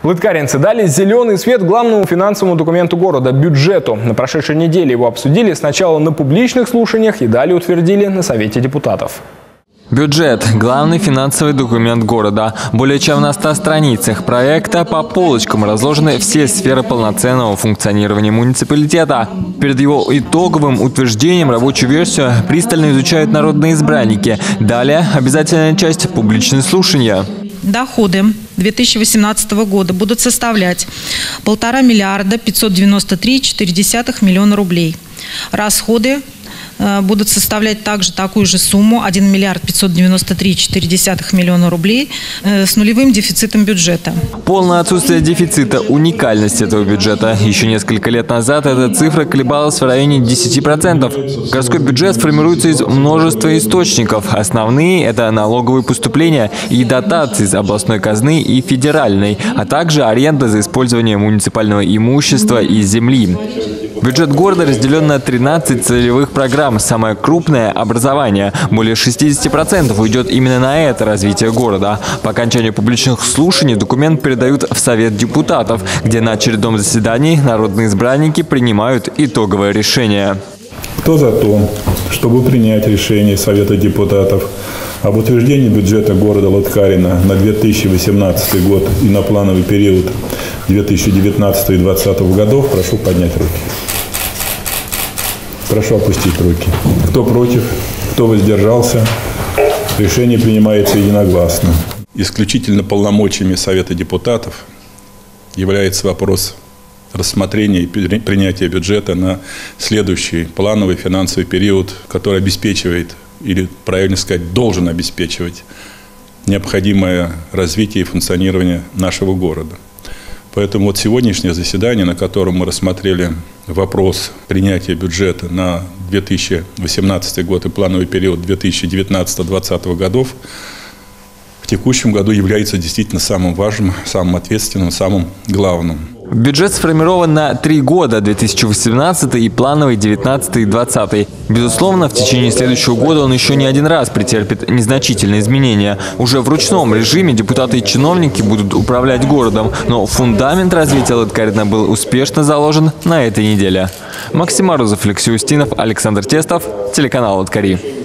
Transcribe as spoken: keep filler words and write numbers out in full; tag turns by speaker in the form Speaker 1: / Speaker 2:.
Speaker 1: Лыткаринцы дали зеленый свет главному финансовому документу города – бюджету. На прошедшей неделе его обсудили сначала на публичных слушаниях и далее утвердили на Совете депутатов.
Speaker 2: Бюджет – главный финансовый документ города. Более чем на ста страницах проекта по полочкам разложены все сферы полноценного функционирования муниципалитета. Перед его итоговым утверждением рабочую версию пристально изучают народные избранники. Далее обязательная часть – публичные слушания.
Speaker 3: Доходы две тысячи восемнадцатого года будут составлять полтора миллиарда пятьсот девяносто три и четыре десятых миллиона рублей. Расходы будут составлять также такую же сумму – один миллиард пятьсот девяносто три и четыре десятых миллиона рублей с нулевым дефицитом бюджета.
Speaker 2: Полное отсутствие дефицита – уникальность этого бюджета. Еще несколько лет назад эта цифра колебалась в районе десяти процентов. Городской бюджет формируется из множества источников. Основные – это налоговые поступления и дотации из областной казны и федеральной, а также аренда за использование муниципального имущества и земли. Бюджет города разделен на тринадцать целевых программ. Самое крупное – образование. Более шестидесяти процентов уйдет именно на это развитие города. По окончанию публичных слушаний документ передают в Совет депутатов, где на очередном заседании народные избранники принимают итоговое решение.
Speaker 4: Кто за то, чтобы принять решение Совета депутатов об утверждении бюджета города Лыткарина на две тысячи восемнадцатый год и на плановый период две тысячи девятнадцатого и две тысячи двадцатого годов, прошу поднять руки. Прошу опустить руки. Кто против, кто воздержался, решение принимается единогласно.
Speaker 5: Исключительно полномочиями Совета депутатов является вопрос рассмотрения и принятия бюджета на следующий плановый финансовый период, который обеспечивает, или, правильно сказать, должен обеспечивать необходимое развитие и функционирование нашего города. Поэтому вот сегодняшнее заседание, на котором мы рассмотрели вопрос принятия бюджета на две тысячи восемнадцатый год и плановый период две тысячи девятнадцатого — две тысячи двадцатого годов, в текущем году является действительно самым важным, самым ответственным, самым главным.
Speaker 2: Бюджет сформирован на три года – две тысячи восемнадцатый и плановый девятнадцатый и двадцатый. Безусловно, в течение следующего года он еще не один раз претерпит незначительные изменения. Уже в ручном режиме депутаты и чиновники будут управлять городом, но фундамент развития Лыткарина был успешно заложен на этой неделе. Максим Морозов, Алексей Устинов, Александр Тестов, телеканал Лыткари.